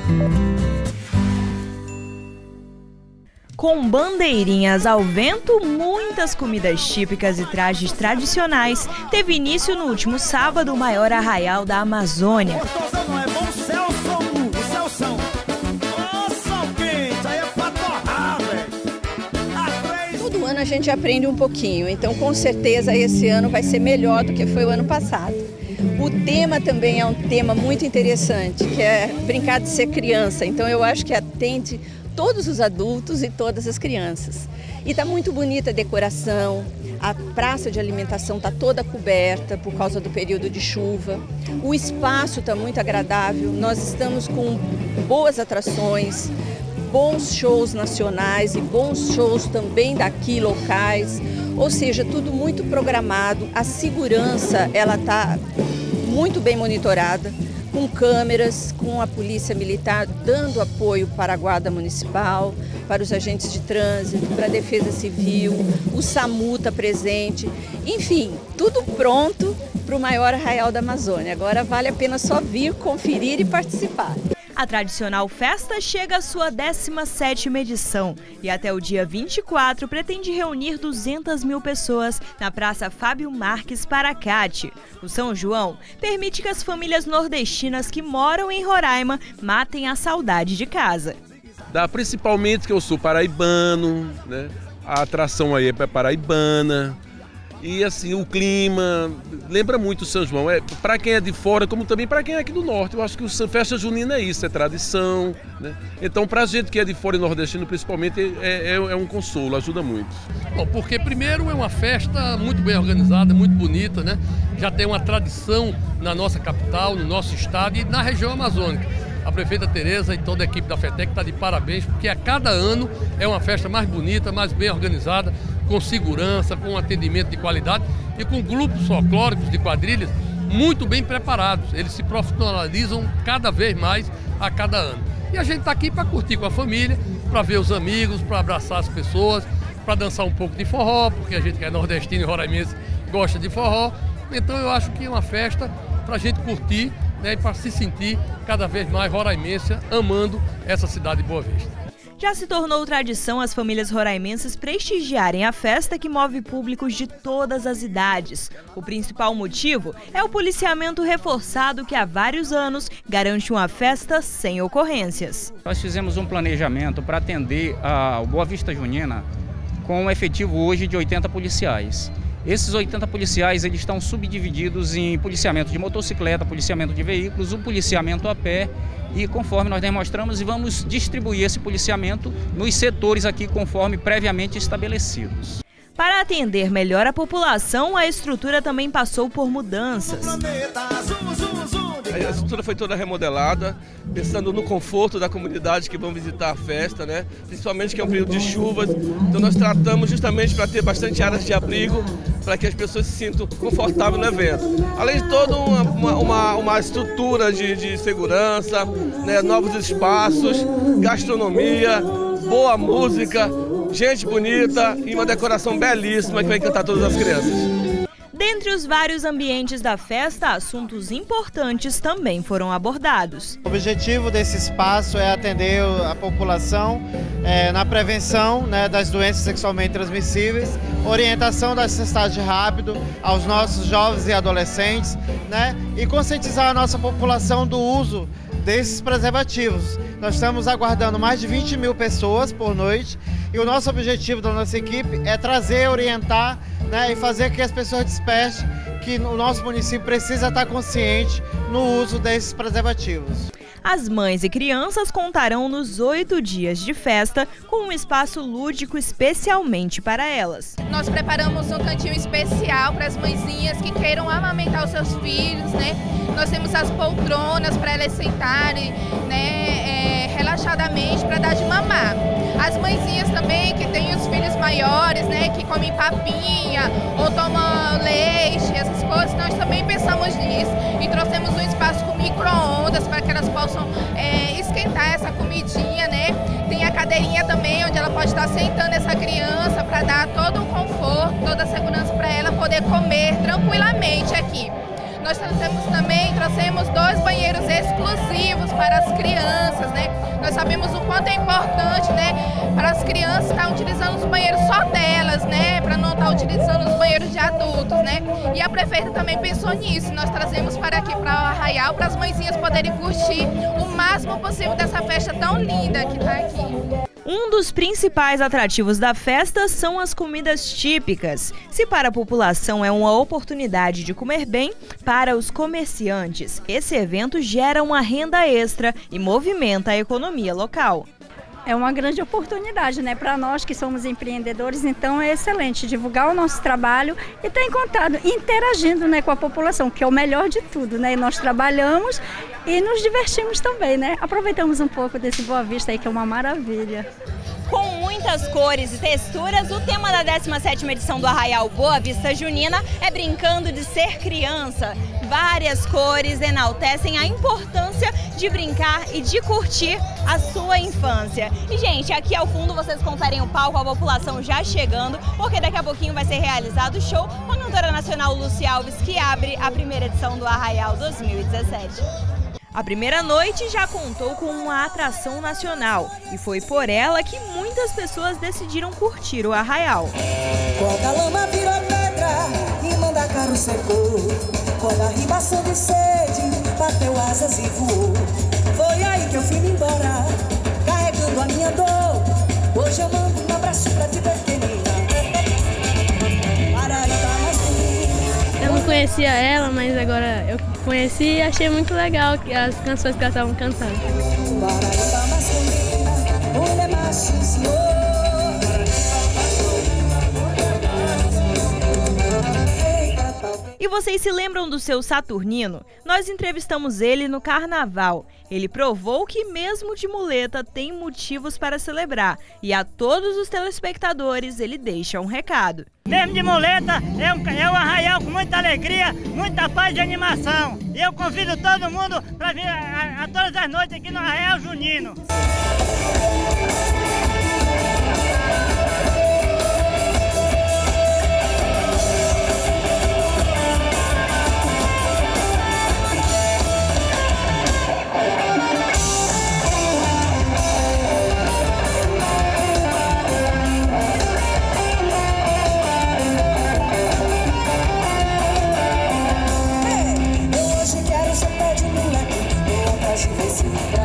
Com bandeirinhas ao vento, muitas comidas típicas e trajes tradicionais, teve início no último sábado o maior arraial da Amazônia. Todo ano a gente aprende um pouquinho, então com certeza esse ano vai ser melhor do que foi o ano passado. O tema também é um tema muito interessante, que é brincar de ser criança, então eu acho que atende todos os adultos e todas as crianças. E está muito bonita a decoração, a praça de alimentação está toda coberta por causa do período de chuva. O espaço está muito agradável, nós estamos com boas atrações, bons shows nacionais e bons shows também daqui locais, ou seja, tudo muito programado. A segurança ela está muito bem monitorada, com câmeras, com a polícia militar dando apoio para a guarda municipal, para os agentes de trânsito, para a defesa civil, o SAMU está presente, enfim, tudo pronto para o maior arraial da Amazônia. Agora vale a pena só vir, conferir e participar. A tradicional festa chega à sua 17ª edição e até o dia 24 pretende reunir 200 mil pessoas na Praça Fábio Marques Paracate. O São João permite que as famílias nordestinas que moram em Roraima matem a saudade de casa. Principalmente que eu sou paraibano, né? A atração aí é paraibana. E assim, o clima lembra muito o São João, para quem é de fora, como também para quem é aqui do norte. Eu acho que a festa junina é isso, é tradição, né? Então, para a gente que é de fora e nordestino, principalmente, é um consolo, ajuda muito. Bom, porque primeiro é uma festa muito bem organizada, muito bonita, né? Já tem uma tradição na nossa capital, no nosso estado e na região amazônica. A prefeita Tereza e toda a equipe da FETEC está de parabéns, porque a cada ano é uma festa mais bonita, mais bem organizada, com segurança, com atendimento de qualidade e com grupos folclóricos de quadrilhas muito bem preparados. Eles se profissionalizam cada vez mais a cada ano. E a gente está aqui para curtir com a família, para ver os amigos, para abraçar as pessoas, para dançar um pouco de forró, porque a gente que é nordestino e roraimense gosta de forró. Então eu acho que é uma festa para a gente curtir, né, e para se sentir cada vez mais roraimense, amando essa cidade de Boa Vista. Já se tornou tradição as famílias roraimenses prestigiarem a festa que move públicos de todas as idades. O principal motivo é o policiamento reforçado que há vários anos garante uma festa sem ocorrências. Nós fizemos um planejamento para atender a Boa Vista Junina com um efetivo hoje de 80 policiais. Esses 80 policiais eles estão subdivididos em policiamento de motocicleta, policiamento de veículos, o policiamento a pé e conforme nós demonstramos, vamos distribuir esse policiamento nos setores aqui conforme previamente estabelecidos. Para atender melhor a população, a estrutura também passou por mudanças. A estrutura foi toda remodelada, pensando no conforto da comunidade que vão visitar a festa, né? Principalmente que é um período de chuvas. Então nós tratamos justamente para ter bastante áreas de abrigo, para que as pessoas se sintam confortáveis no evento. Além de toda uma estrutura de segurança, né? Novos espaços, gastronomia, boa música, gente bonita e uma decoração belíssima que vai encantar todas as crianças. Dentre os vários ambientes da festa, assuntos importantes também foram abordados. O objetivo desse espaço é atender a população na prevenção, né, das doenças sexualmente transmissíveis, orientação da testagem rápido aos nossos jovens e adolescentes, né, e conscientizar a nossa população do uso desses preservativos. Nós estamos aguardando mais de 20 mil pessoas por noite e o nosso objetivo da nossa equipe é trazer, orientar, né, e fazer com que as pessoas despertem que o nosso município precisa estar consciente no uso desses preservativos. As mães e crianças contarão nos 8 dias de festa com um espaço lúdico especialmente para elas. Nós preparamos um cantinho especial para as mãezinhas que queiram amamentar os seus filhos, né? Nós temos as poltronas para elas sentarem, né, relaxadamente para dar de mamar. As mãezinhas também que têm os filhos maiores, né, que comem papinha ou tomam leite, essas coisas, nós também pensamos nisso e trouxemos um espaço com micro-ondas para que elas possam esquentar essa comidinha, né? Tem a cadeirinha também onde ela pode estar sentando essa criança para dar todo o conforto, toda a segurança para ela poder comer tranquilamente aqui. Nós trouxemos 2 banheiros exclusivos para as crianças, né? Nós sabemos o quanto é importante, né, para as crianças estar utilizando os banheiros só delas, né, para não estar utilizando os banheiros de adultos, né? E a prefeita também pensou nisso. Nós trazemos para aqui, para o Arraial, para as mãezinhas poderem curtir o máximo possível dessa festa tão linda que está aqui. Um dos principais atrativos da festa são as comidas típicas. Se para a população é uma oportunidade de comer bem, para os comerciantes, esse evento gera uma renda extra e movimenta a economia local. É uma grande oportunidade, né, para nós que somos empreendedores, então é excelente divulgar o nosso trabalho e estar em contato, interagindo, né, com a população, que é o melhor de tudo, né? Nós trabalhamos e nos divertimos também, né? Aproveitamos um pouco desse Boa Vista aí, que é uma maravilha. Com muitas cores e texturas, o tema da 17ª edição do Arraial Boa Vista Junina é brincando de ser criança. Várias cores enaltecem a importância de brincar e de curtir a sua infância. E, gente, aqui ao fundo vocês conferem o palco, a população já chegando, porque daqui a pouquinho vai ser realizado o show com a cantora nacional Lúcia Alves, que abre a primeira edição do Arraial 2017. A primeira noite já contou com uma atração nacional e foi por ela que muitas pessoas decidiram curtir o Arraial. Quando a lama virou pedra e mandacaru secou, quando a ribação de sede bateu asas e voou, foi aí que eu fui embora, carregando a minha dor. Hoje eu mando um abraço pra ti, pequenina. Eu não conhecia ela, mas agora eu conheci e achei muito legal as canções que elas estavam cantando. E vocês se lembram do seu Saturnino? Nós entrevistamos ele no Carnaval. Ele provou que mesmo de muleta tem motivos para celebrar. E a todos os telespectadores ele deixa um recado. Mesmo de muleta, é um arraial com muita alegria, muita paz e animação. E eu convido todo mundo para vir a todas as noites aqui no Arraial Junino. Hoje quero ser pé de moleque, vou atrás de você.